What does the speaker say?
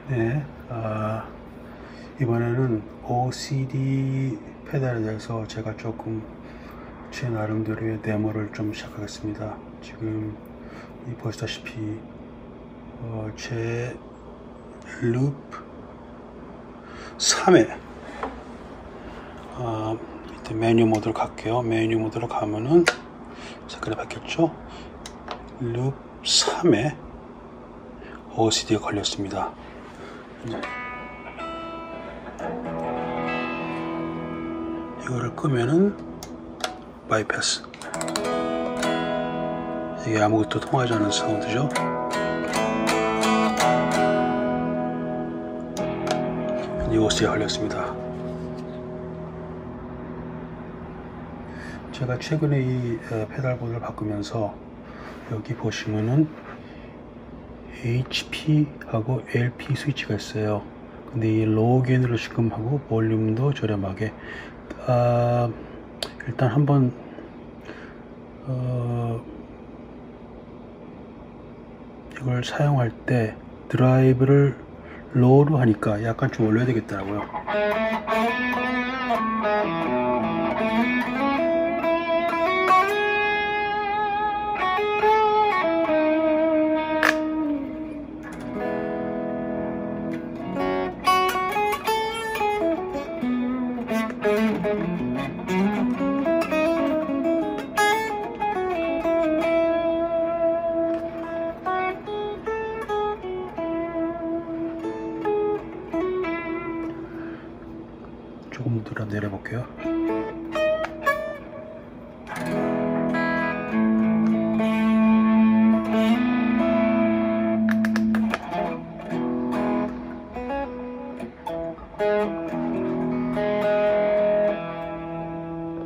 네, 이번에는 OCD 페달에 대해서 제가 조금 제 나름대로의 데모를 좀 시작하겠습니다. 지금 보시다시피 제 룹 3에 밑에 메뉴 모드로 갈게요. 메뉴 모드로 가면은 색깔이 바뀌었죠. 룹 3에 OCD가 걸렸습니다. 이거를 끄면은 바이패스. 이게 아무것도 통하지 않은 사운드죠. 이 OCD가 걸렸습니다. 제가 최근에 이 페달보드를 바꾸면서 여기 보시면은 HP하고 LP 스위치가 있어요. 근데 이 로우 게인으로 지금 하고 볼륨도 저렴하게 일단 한번 이걸 사용할 때 드라이브를 로우로 하니까 약간 좀 올려야 되겠더라고요. 조금 더 내려볼게요.